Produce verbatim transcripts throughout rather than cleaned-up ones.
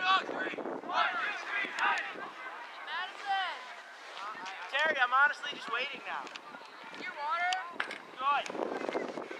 Terry, I'm honestly just waiting now. Your water? Good.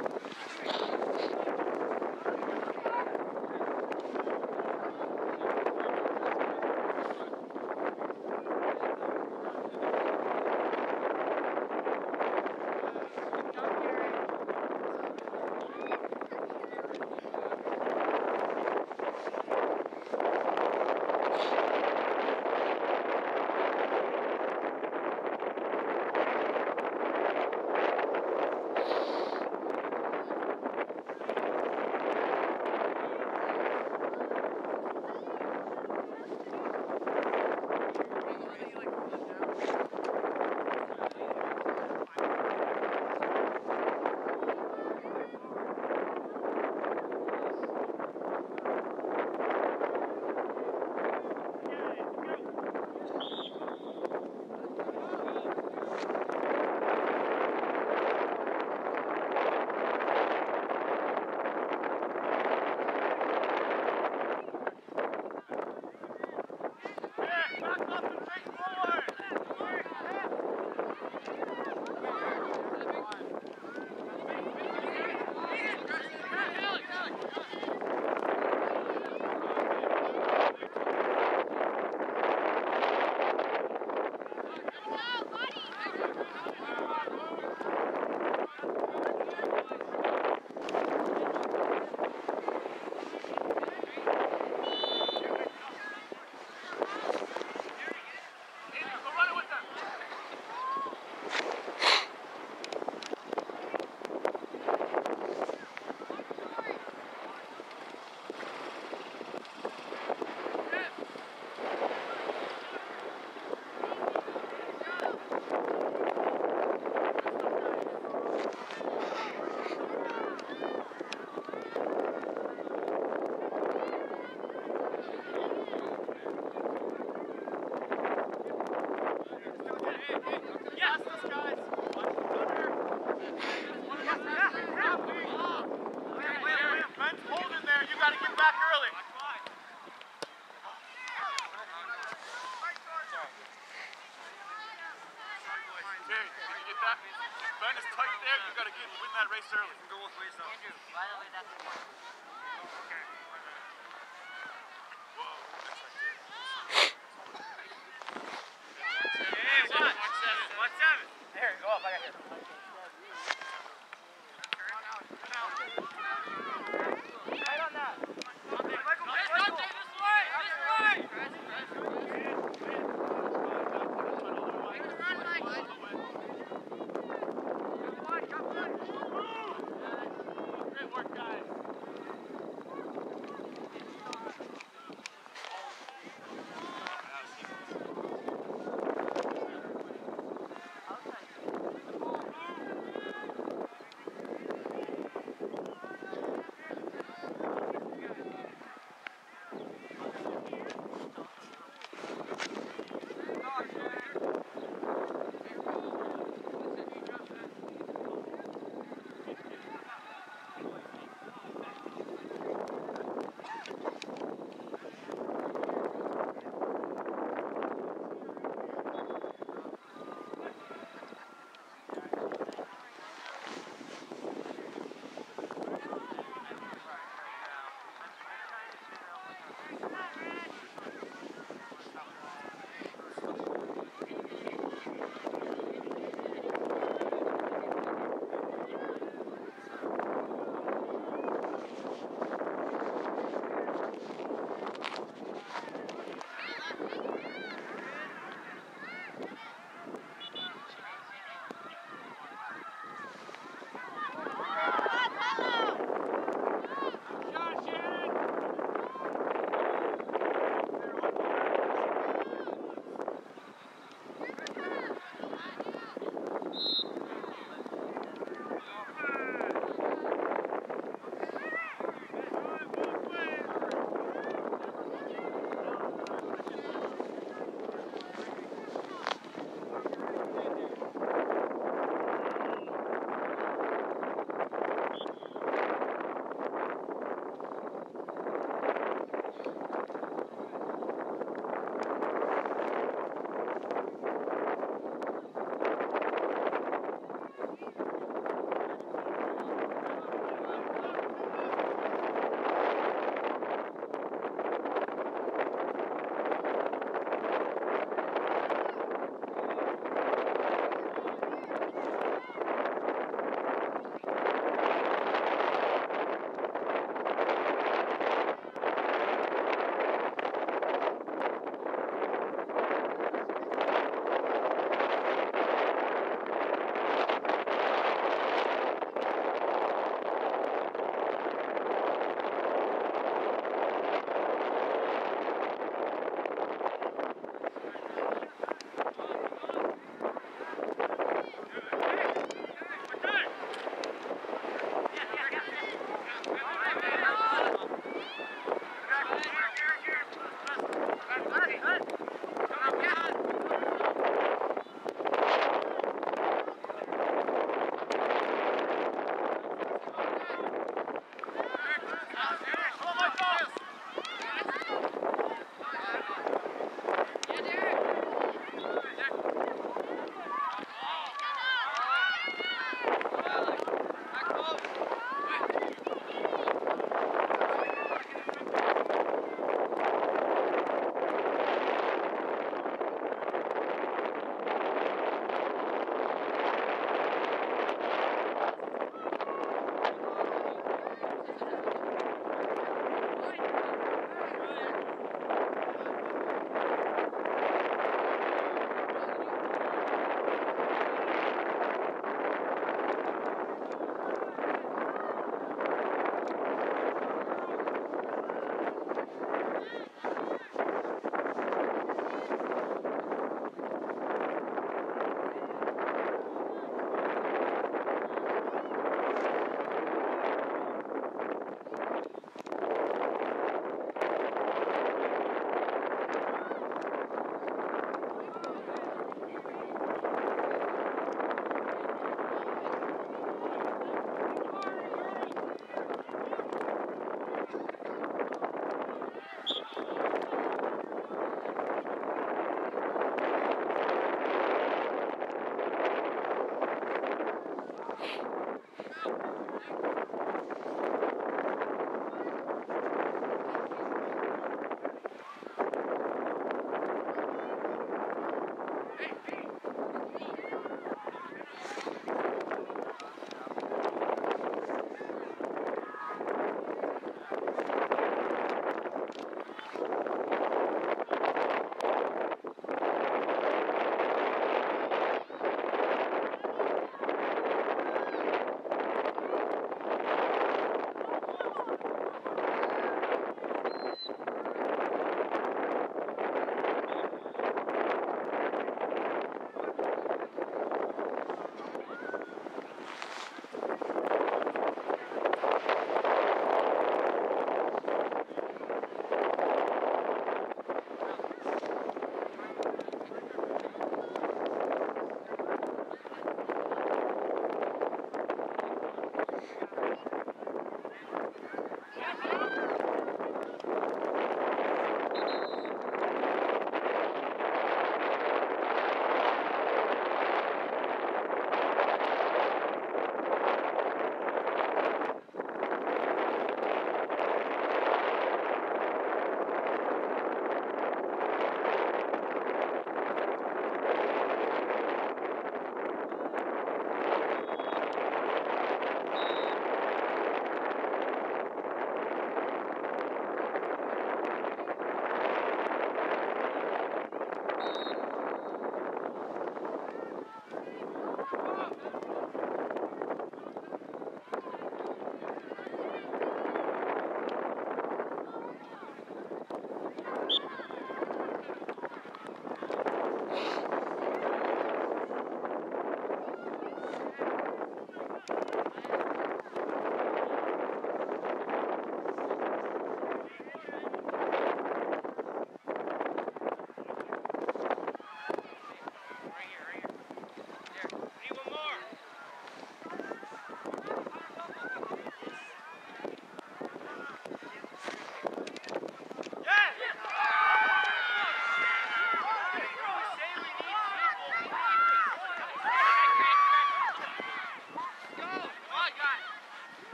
Ben is tight there. You got to get win that race early. Go both ways though. Andrew, by the way, that's the point. Okay. Whoa. Hey, one, one seven, one seven. There, go up. I got hit. Right on that. Let's go this way. This way. Great work, guys. Outside.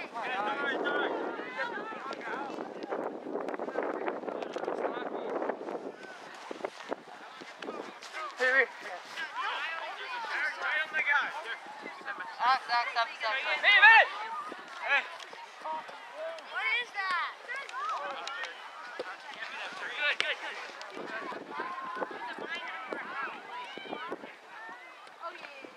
Stop, stop, stop, stop. Hey, man! Hey. What is that? Good, good, good. Oh,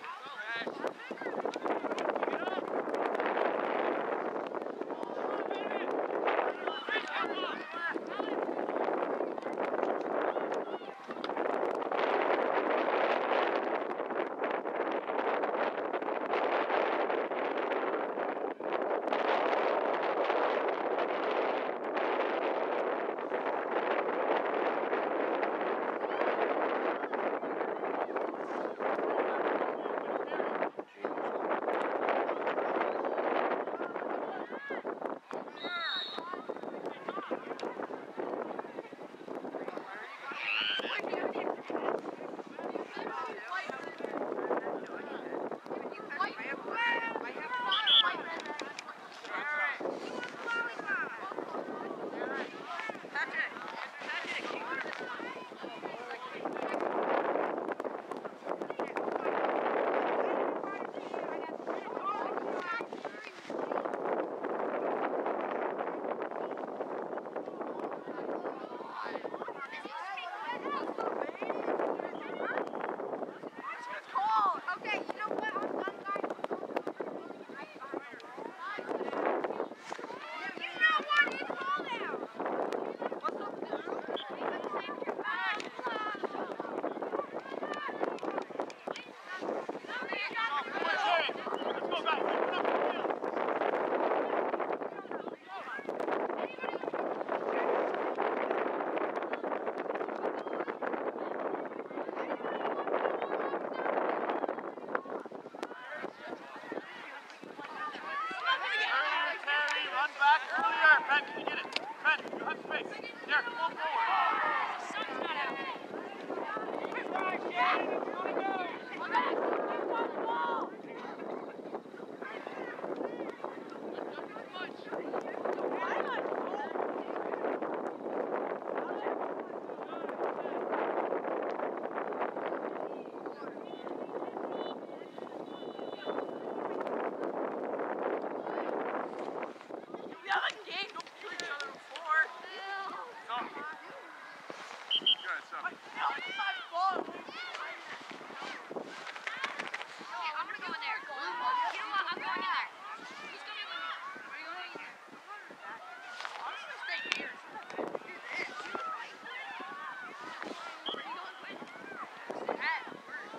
okay, you know what? I'm done, guys. You know what? It's cold out. What's up, dude? Save your bag. Let's go back. Run back earlier. Penn, can you get it? Penn, you have space. There, come on forward. The sun's not out. I'm gonna go in there. You know what? I'm going in there. Who's coming with me? Are you going in there? I'm just gonna stay here. Do this. Where are you going with? That works.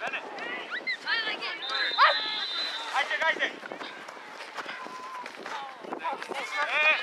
Bennett. I like it. Isaac, Isaac. Hey.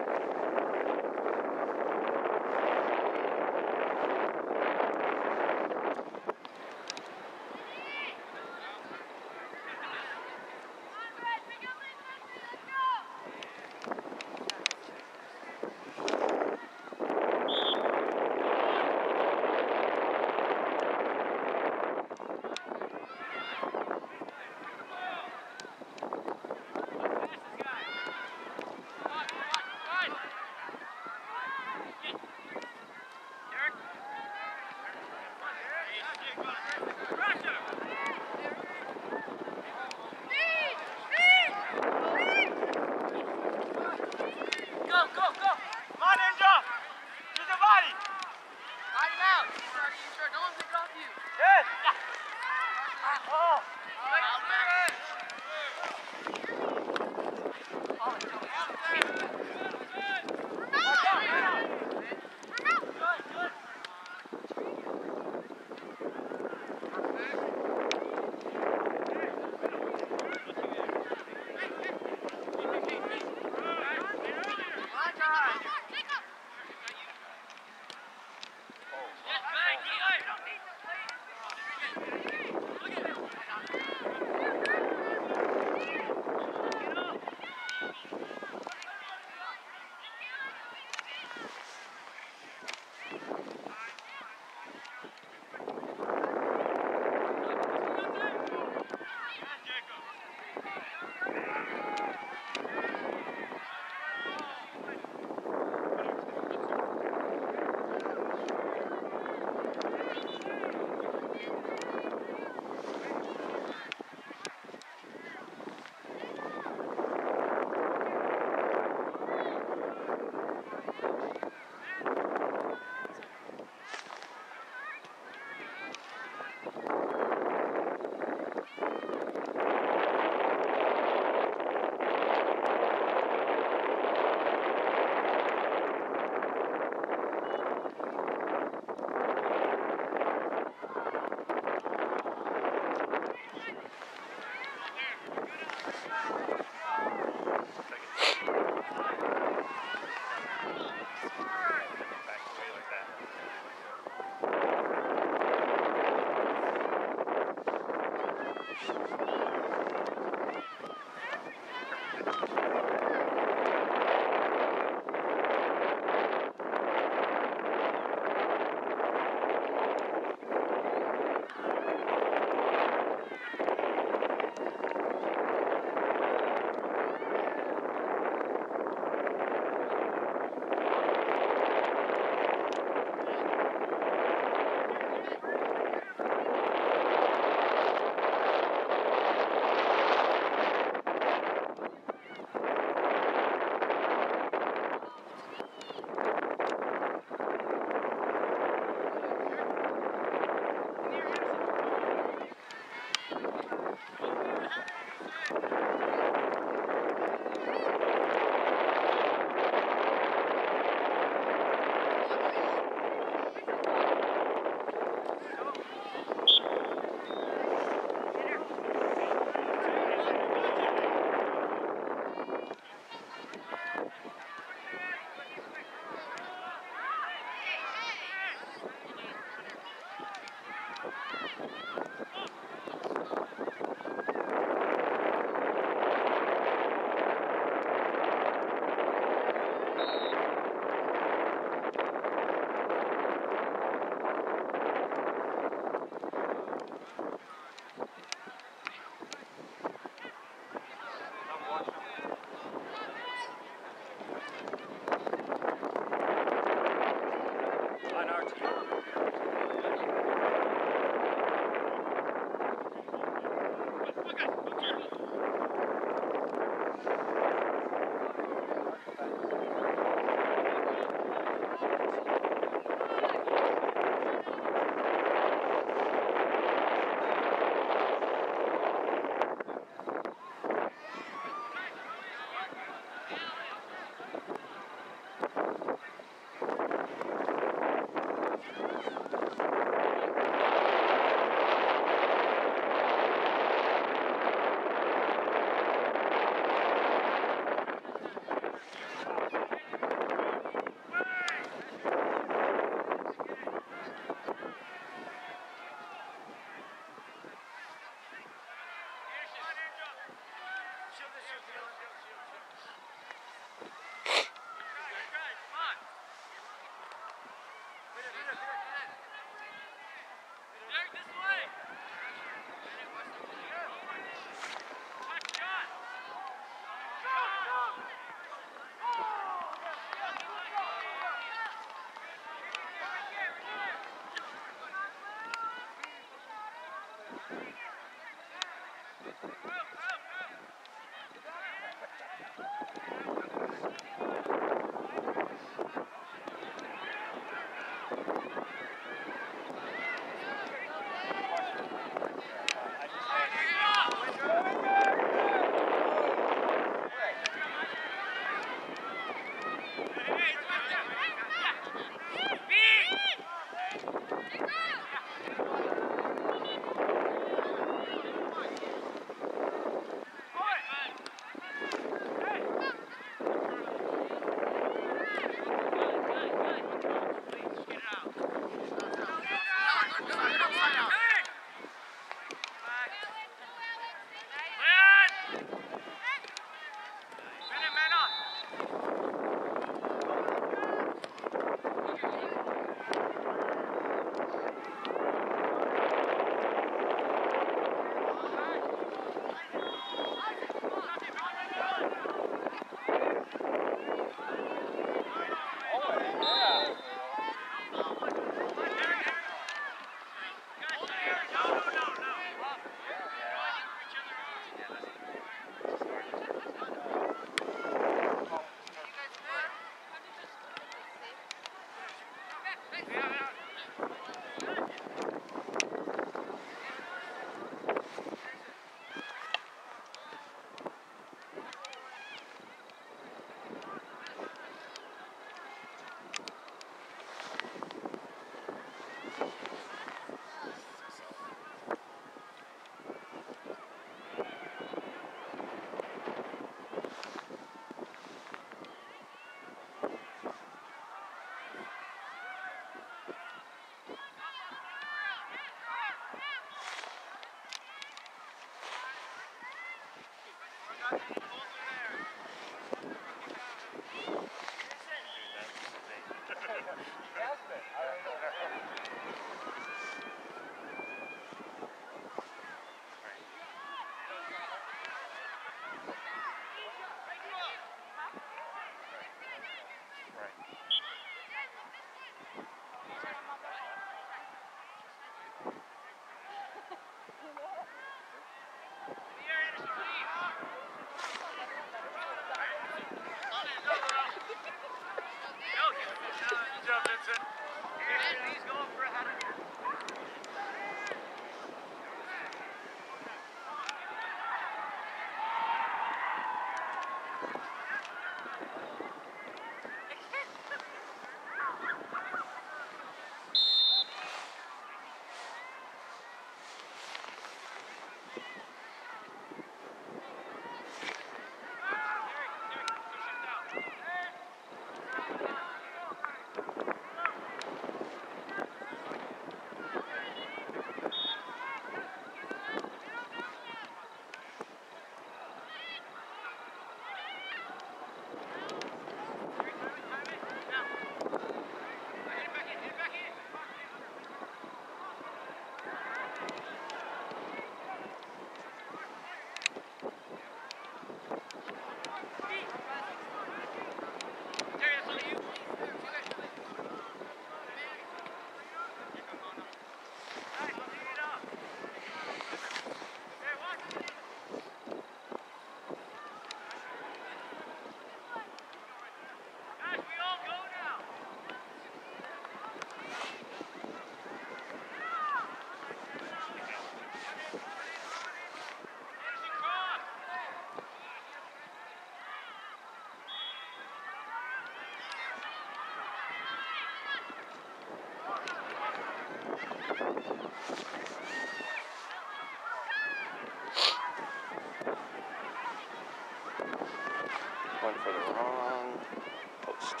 One for the wrong post.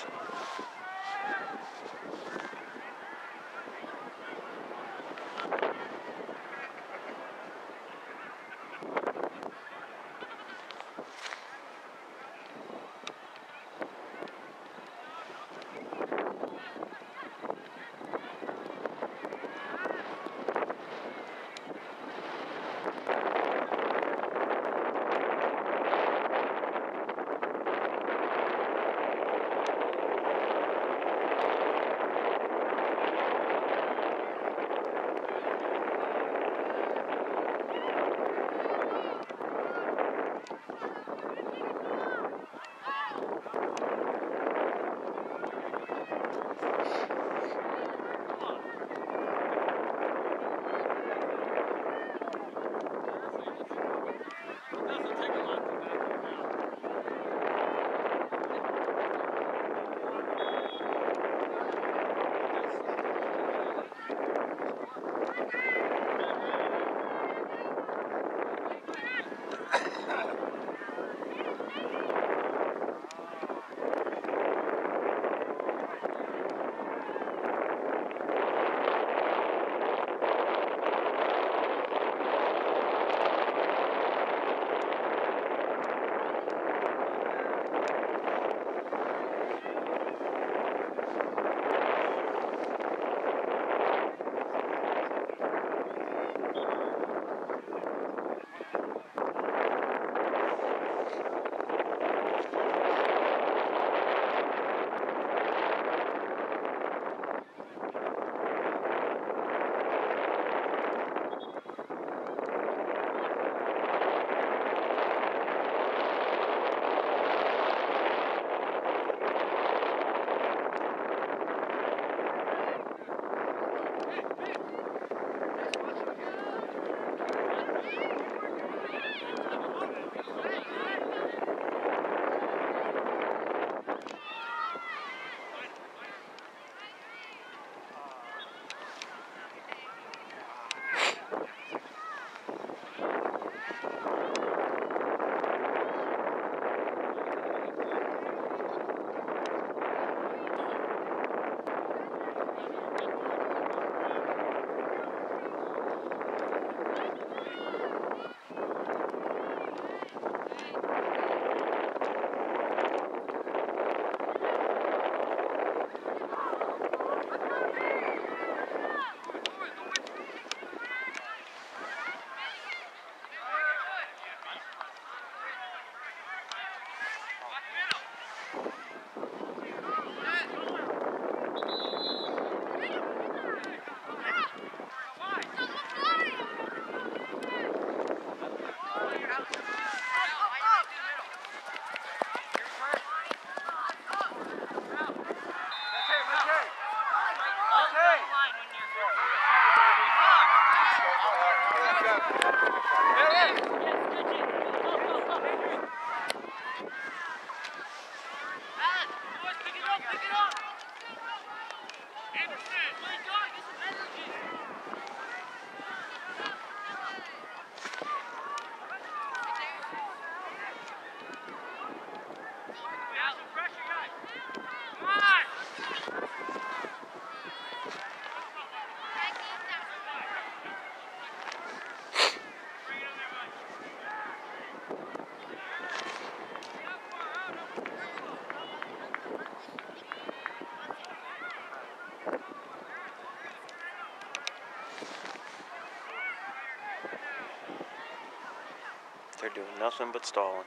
They're doing nothing but stalling.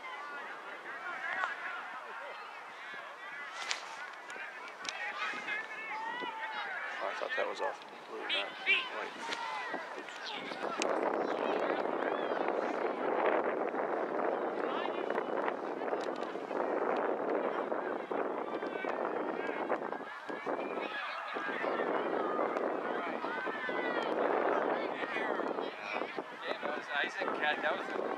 Oh, I thought that was off blue, not white. Isaac, that was a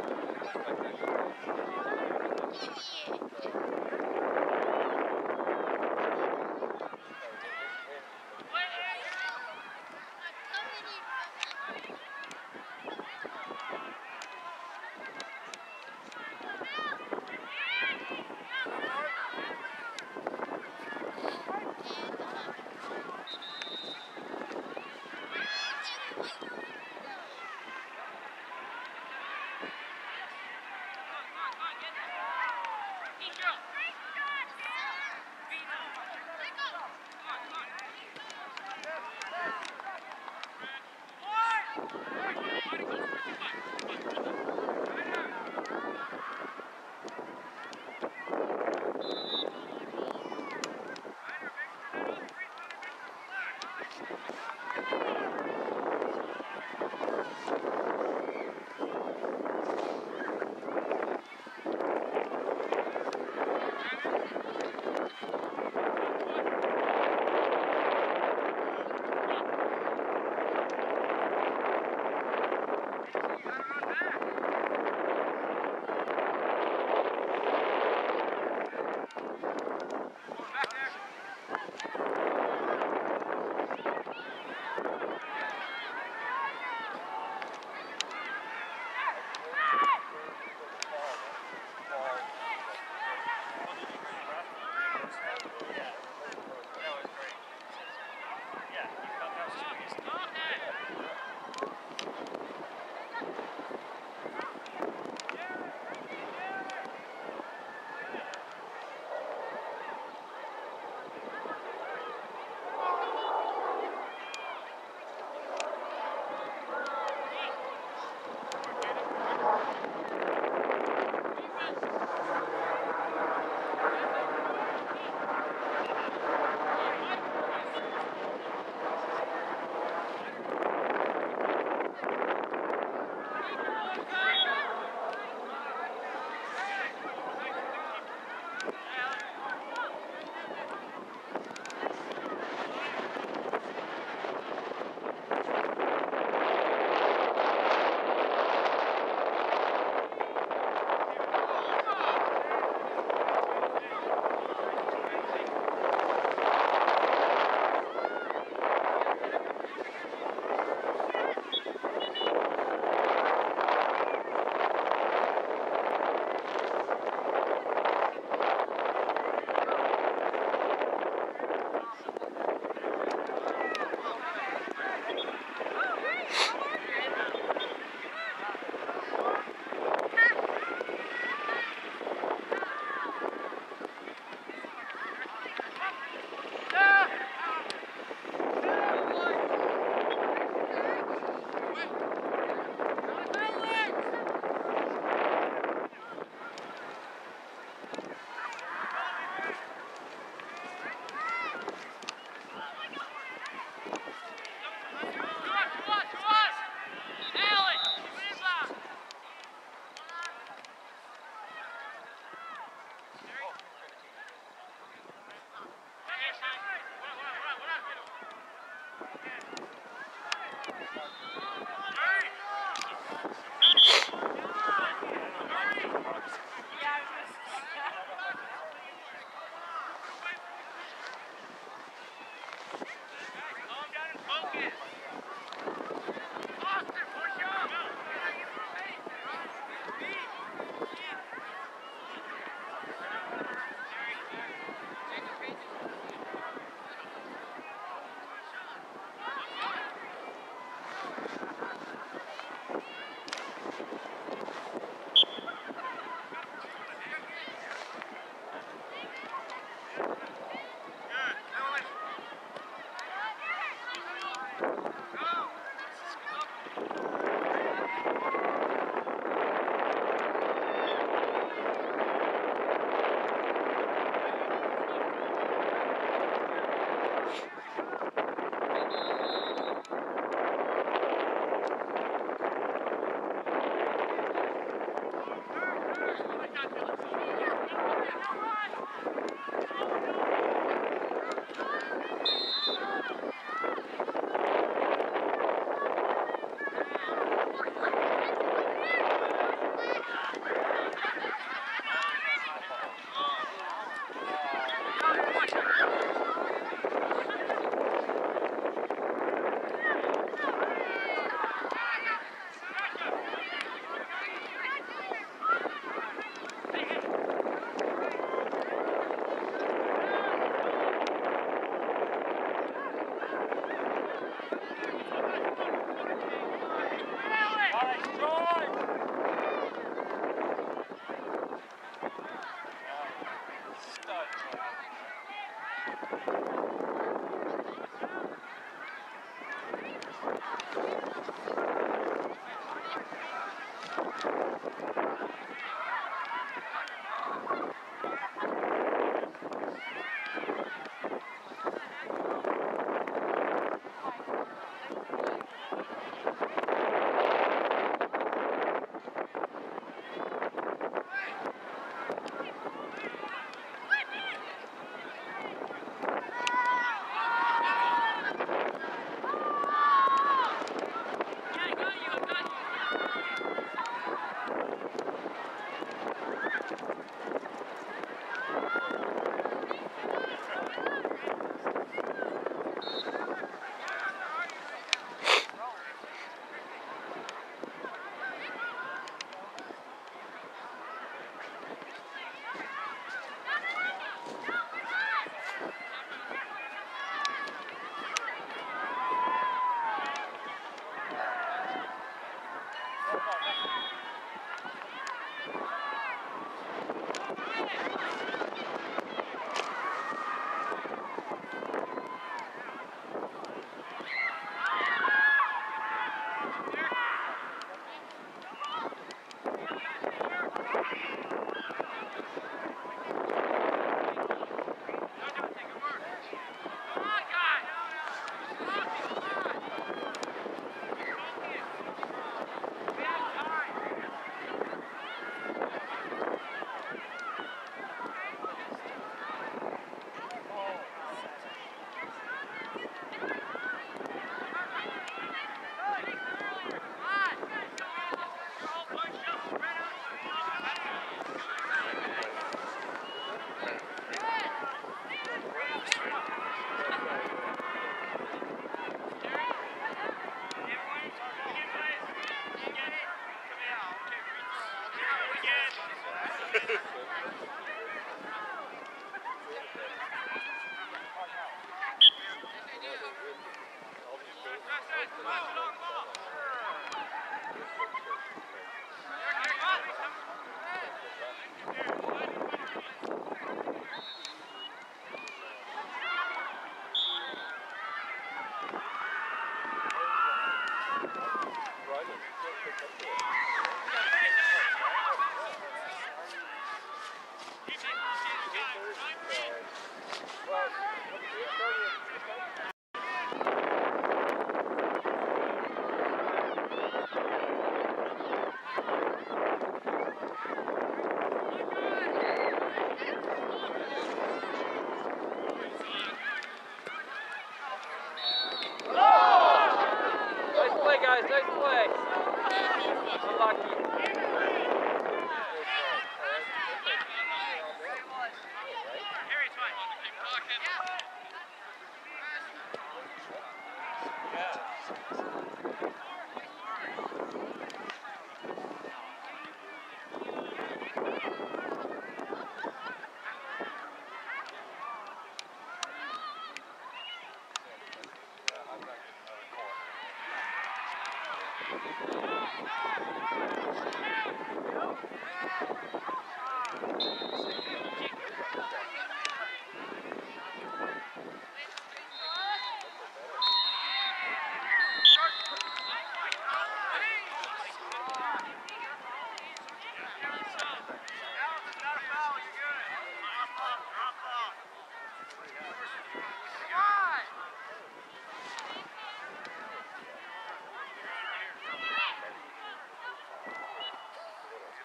Well,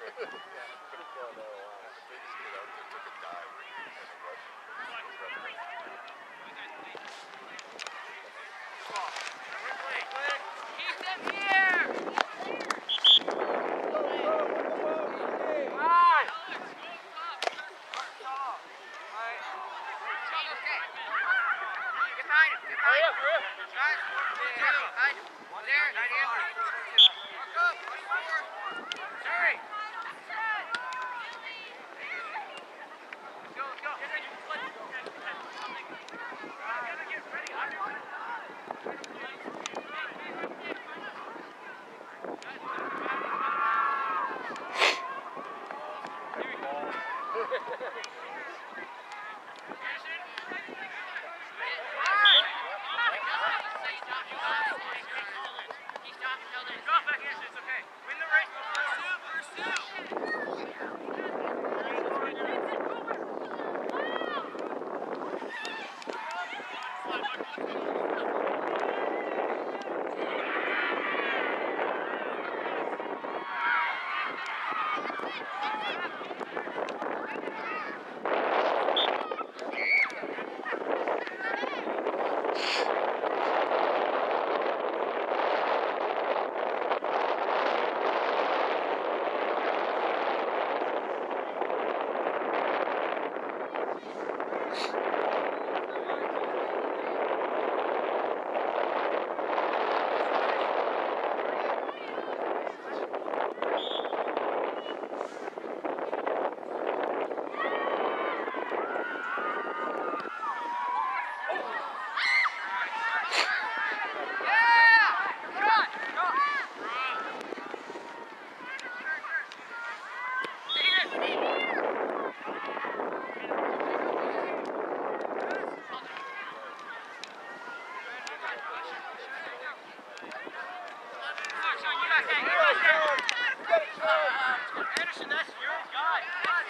Keep them here! Behind him, behind him. Guys, behind him. There, right here. Walk up, one more. Sorry. Let's go, let's go. Gotta get ready. Anderson, that's your guy.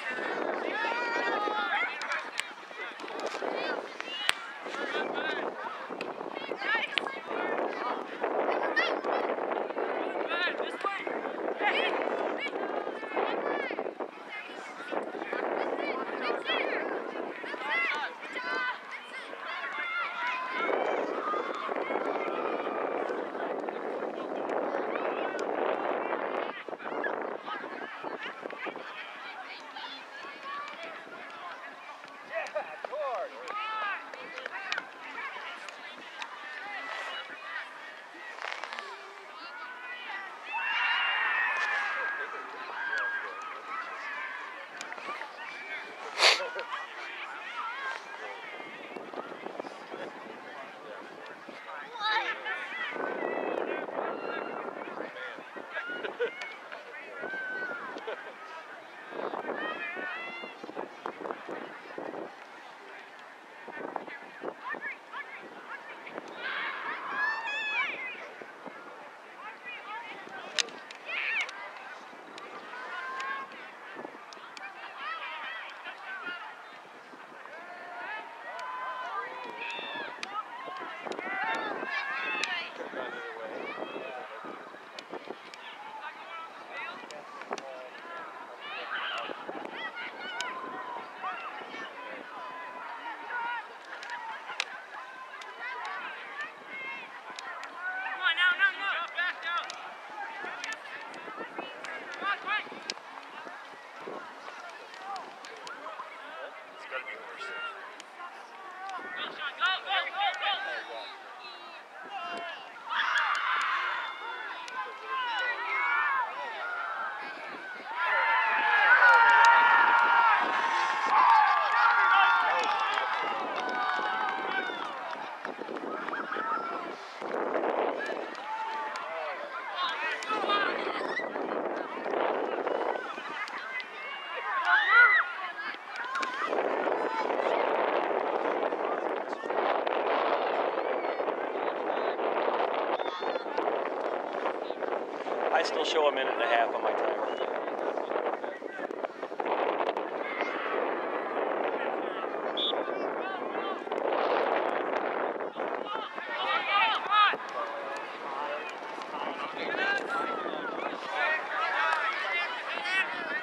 I still show a minute and a half on my timer. Come on!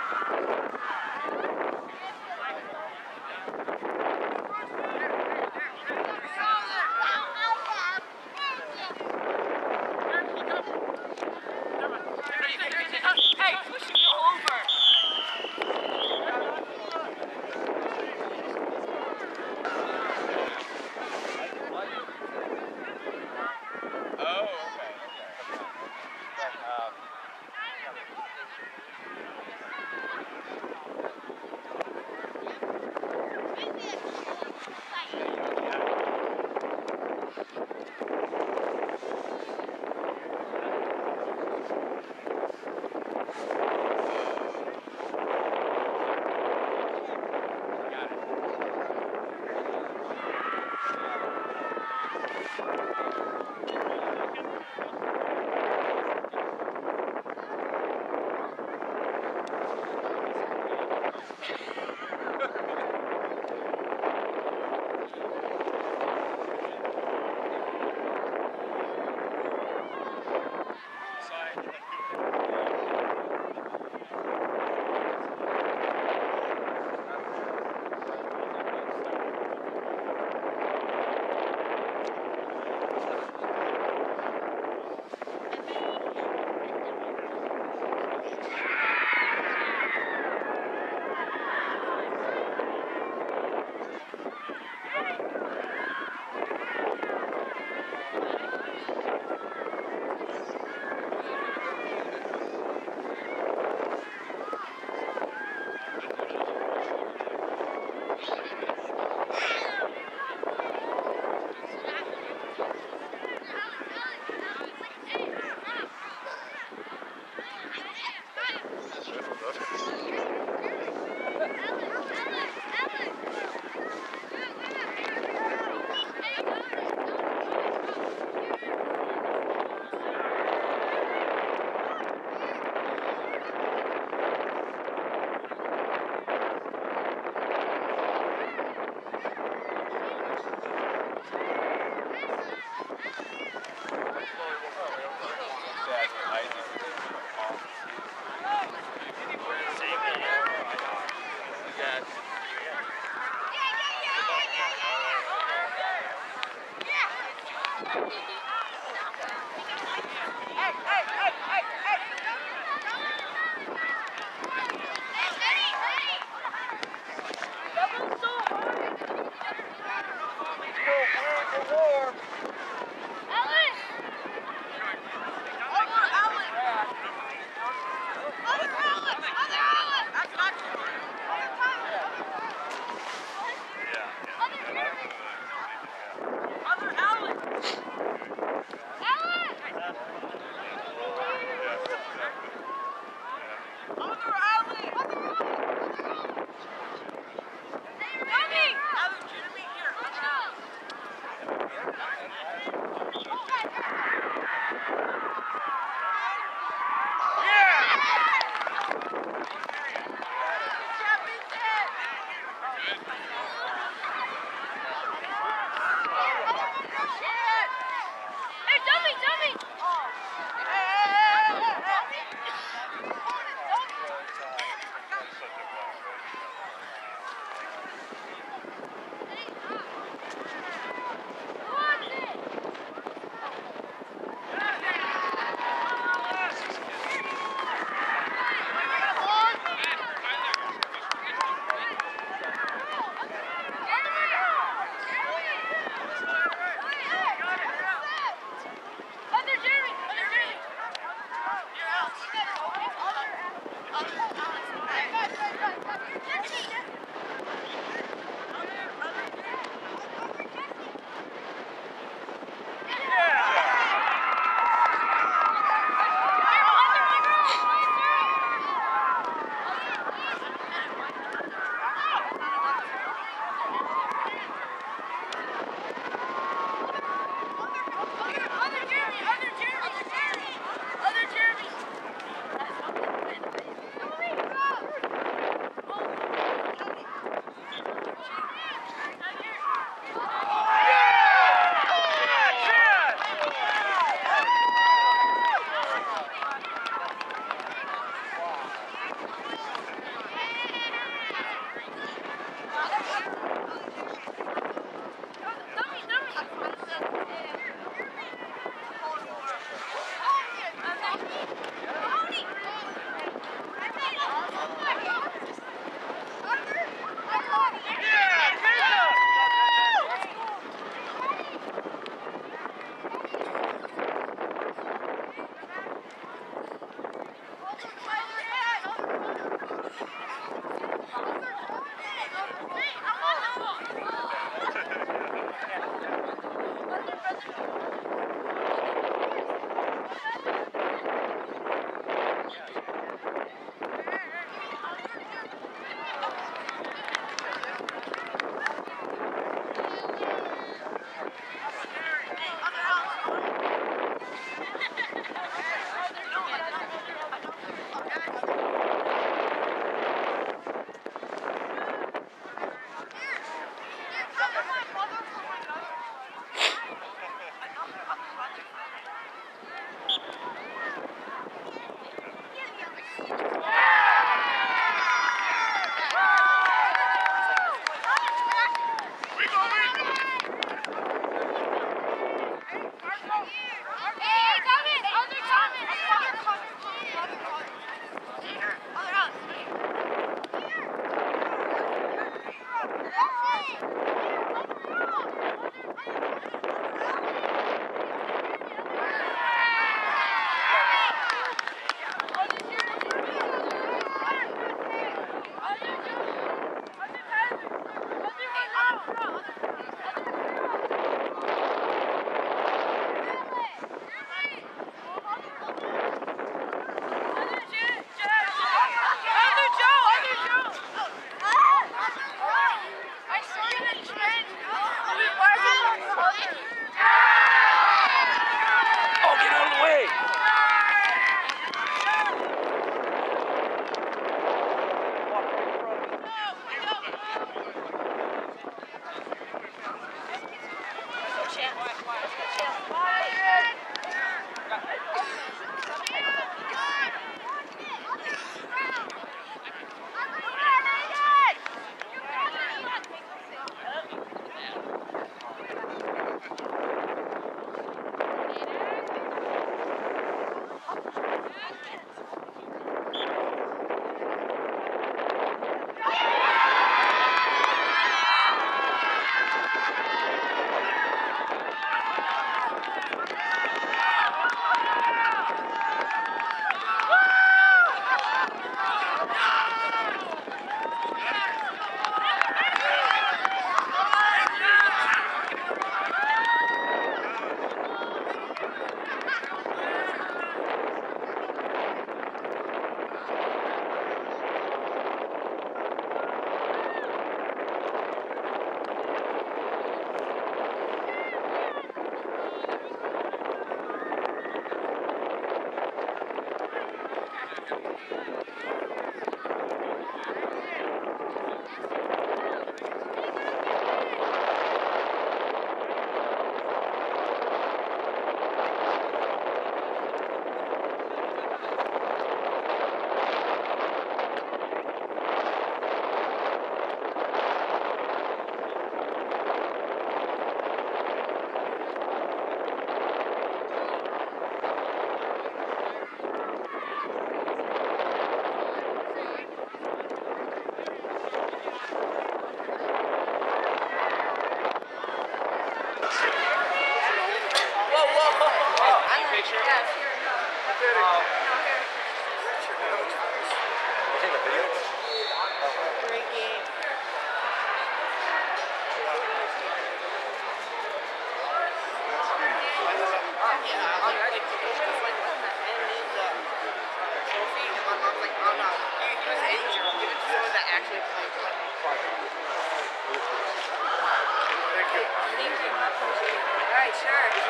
Hey, push him over. Um,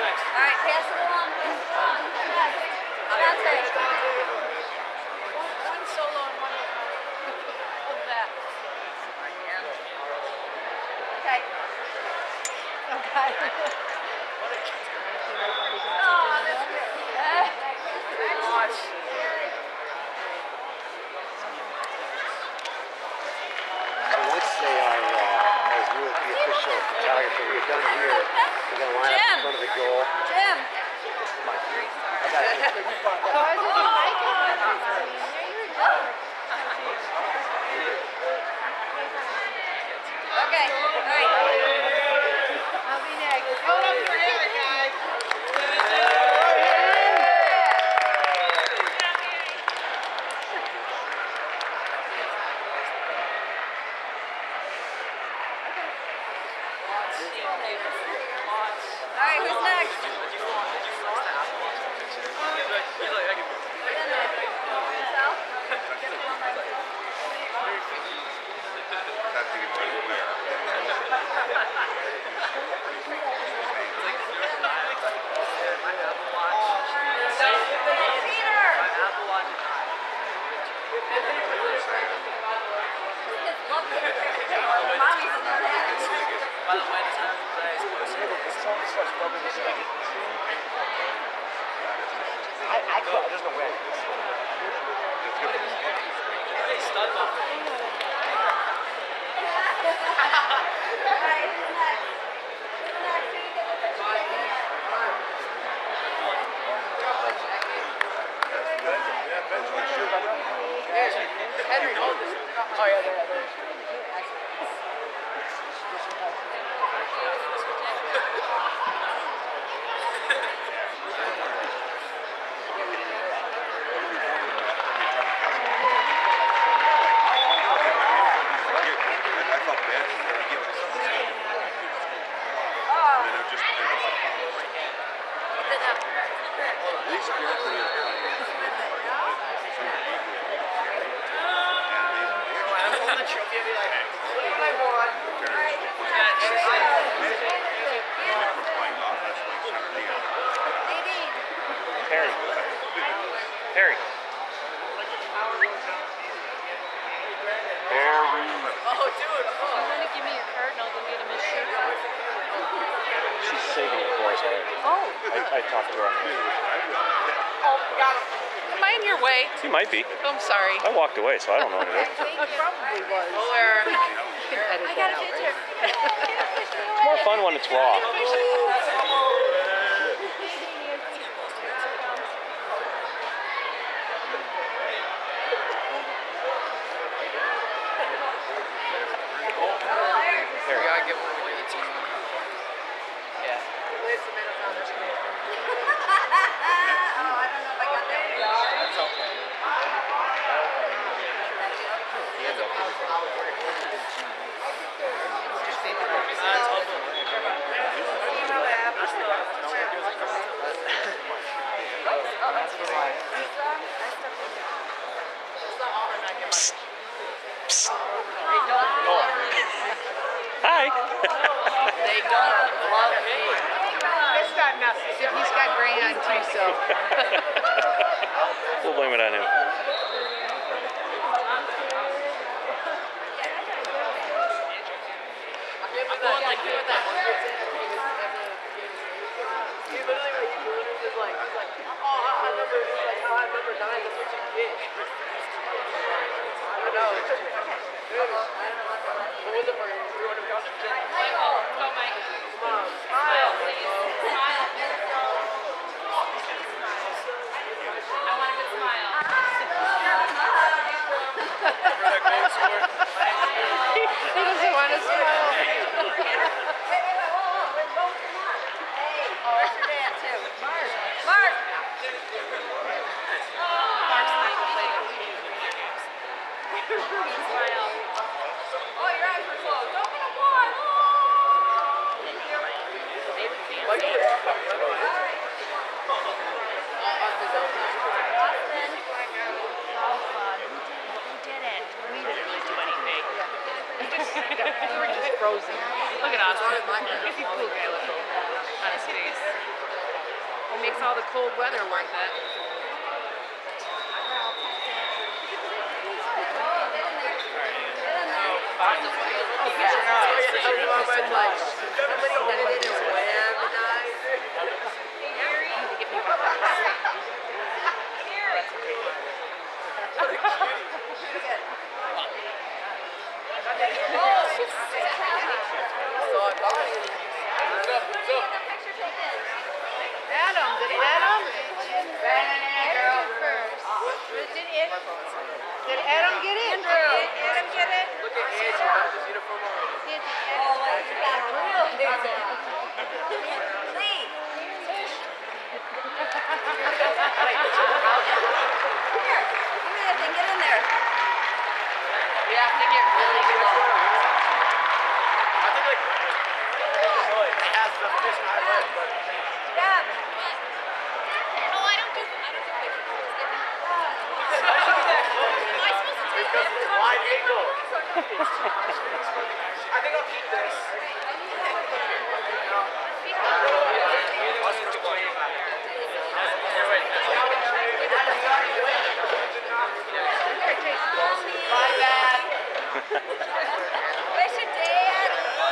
right, pass it along. Dante. One solo and one of that. Okay. Okay. Oh, that's good. Watch. Once they are, uh, as you the official photographer, we're done here. We're going to line up in front of the goal. Jim. I got it. Okay, all right. I'll be next. Hold up your hammer, guys. All right, who's next? By the way, this happened today. I, I could, there's no way. Hey, stud ball. Henry, hold this. Oh, yeah, there, there. Perry. Perry. Perry. Oh, dude. Oh. You want to give me your card and I'll go get him his shirt? She's saving it for us already. Oh. I, I talked to her on the way. Oh, got him. Am I in your way? She might be. Oh, I'm sorry. I walked away, so I don't know anything. Probably was. Where? I got a picture. It's more fun when it's raw. We gotta give one away to team. Yeah. That's okay. Hi. They don't love me. It's not nothing. He's got gray on too, so. We'll blame it on him. I'm going like doing that. He literally, like, he literally was like, he's like, oh, I remember, he's like, oh, I remember nine, that's what you get. I know. Dude, what was it for you? You want to go to the gym? Michael, go, Mike. Come on, smile, please. Smile. I want a good smile. Remember that goal score? He doesn't want to smile. Mark! Mark's Michael playing smile. Oh, your eyes were closed. Open up one. We were just frozen. Look at Austin. He's a cool guy with on his face. It makes all the cold weather worth it. Adam, did Adam? Did Adam get it? Did Adam get it? Look at Edge, he has his uniform on. Get in there. We have to get really close. I think like it has the fish in my leg, but Yeah. Oh, I don't do I don't do pictures. Am I supposed to take because it's wide angle. I think I'll keep this. My bad. Wish it, Dad.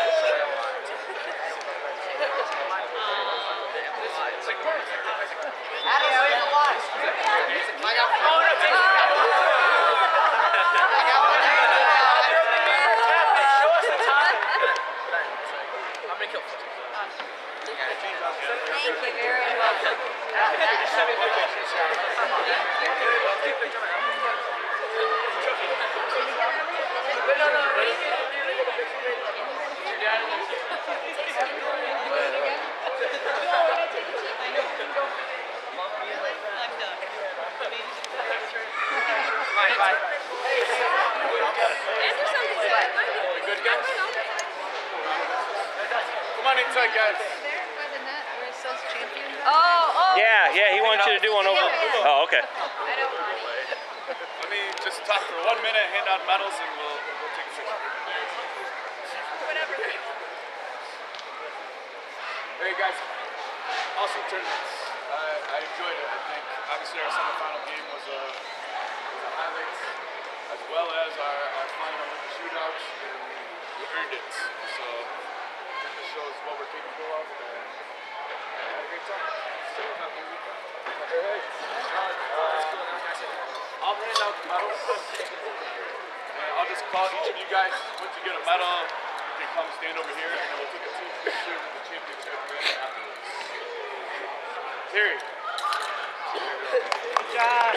Adam, where's the line? I got oh, no, take it. I got one hand. Show us the time. I'm gonna kill. Thank you very much. Bye, bye. Good guys? Come on inside, guys. Oh, oh. Yeah, yeah, he wants you to do one over. Oh, okay. I don't want it. Let me just talk for one minute, hand out medals, and we'll, we'll take a picture. Whatever. Hey guys, awesome tournaments. Uh, I enjoyed it. I think obviously our semifinal game was a, was a highlight, as well as our, our final with the shootouts, and we earned it. So I think this shows what we're capable of, and I had a great time. I'll hand out the medals. And I'll just call each of you guys. Once you get a medal, you can come stand over here, and then we'll take a team picture with the championship afterwards. Terry. Good job.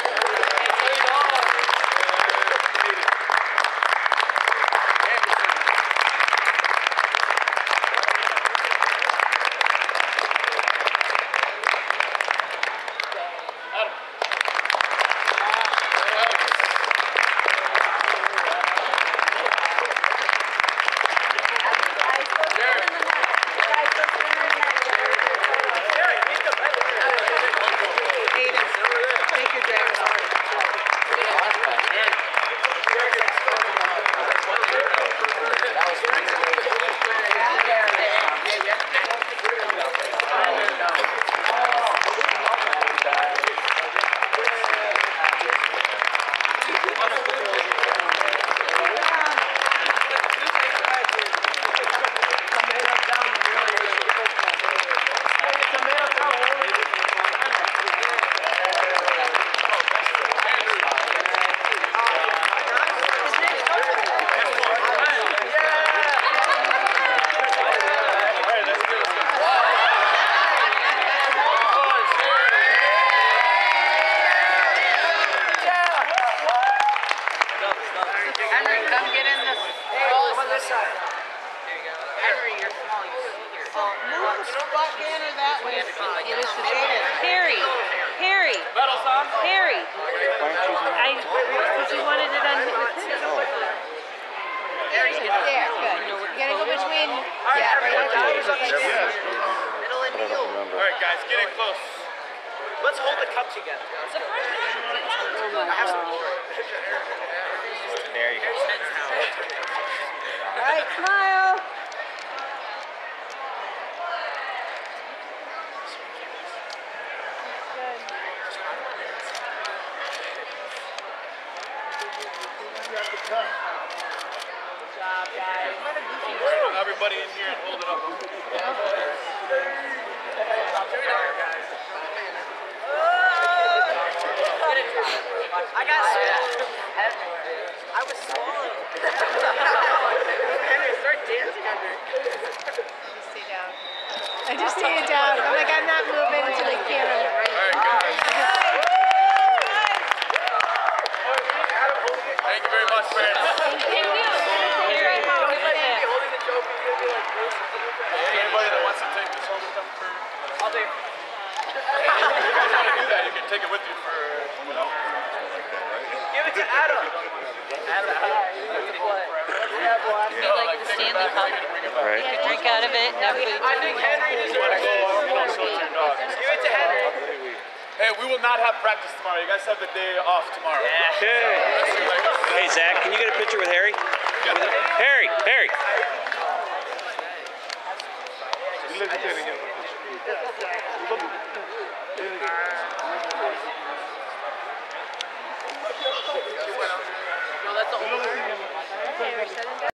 Harry, Harry, Harry. I, because you wanted it on his. There, good. You gotta go between. Yeah, right. Middle and heel. All right, guys, get in close. Let's hold the cup together. I have some more. There you go. All right, smile. Everybody in here and hold it up. I got swallowed. I was swallowed. Henry, start dancing under. Stay down. I just stay down. I'm like, I'm not moving until they can't. Thank you very much, friends. Anybody that wants to take this home with them for... I'll take it. If you guys want to do that, you can take it with you for whatever. Give it to Adam. Adam. Be like the Stanley Cup. Right. You drink out of it and everybody. I think Henry deserves it. You don't show it to your dog. Give it to Henry. Hey, we will not have practice tomorrow. You guys have the day off tomorrow. Okay. Hey, Zach, can you get a picture with Harry? Harry, Harry. No, that's the whole